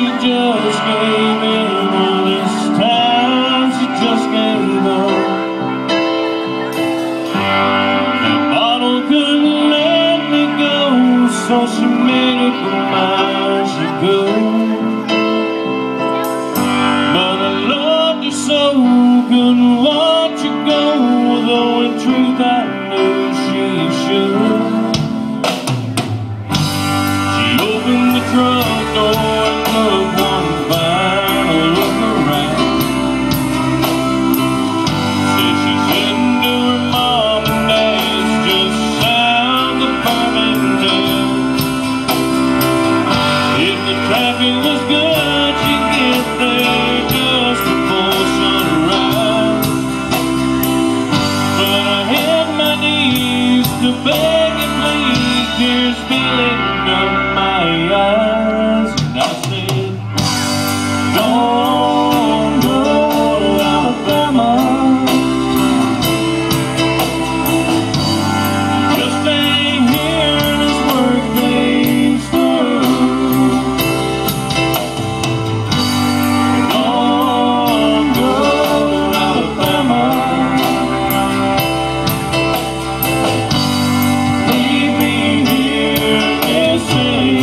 just gave in. Well, this time she just gave up. That bottle couldn't let me go, so she made up her mind she'd go. But I loved you so, couldn't watch you go, though in truth I knew she should. She opened the truck door and took one final look around. Said she's heading to her mom and dad's just south of Birmingham. If the traffic was good, she'd get there just before sunrise. But I had my knees to beg and plead, tears spilling down my eyes, and I said, don't go to Alabama. Just stay here and this work day's through. Don't go to Alabama. Leave me here missing.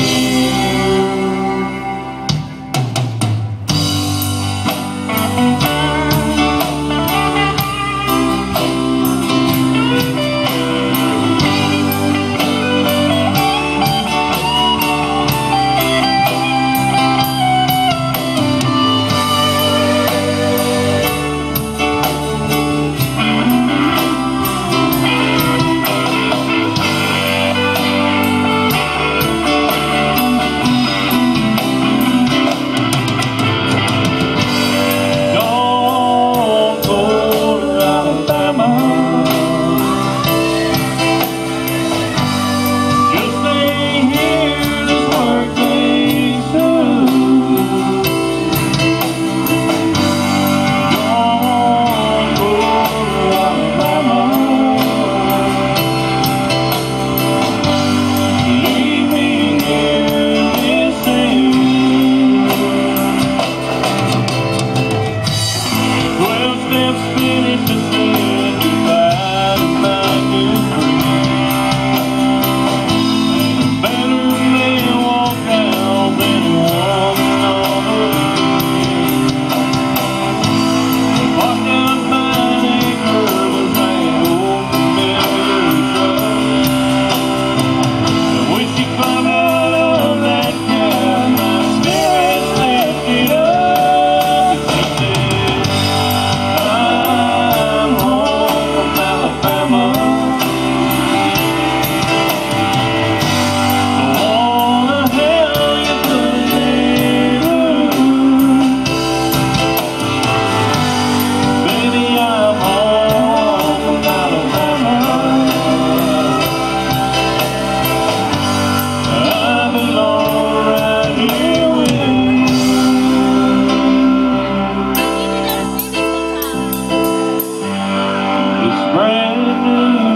Brand new